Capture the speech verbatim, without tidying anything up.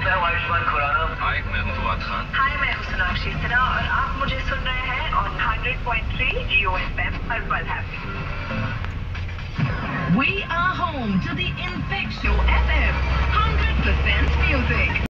मैं हूं आयुष्मान खुराना। हाय, मैं हूं फवाद खान। हाय, मैं हूं सोनाक्षी सिन्हा और आप मुझे सुन रहे हैं on hundred point three Jio FM हर पल happy. We are home to the Infect Show F M, one hundred percent music.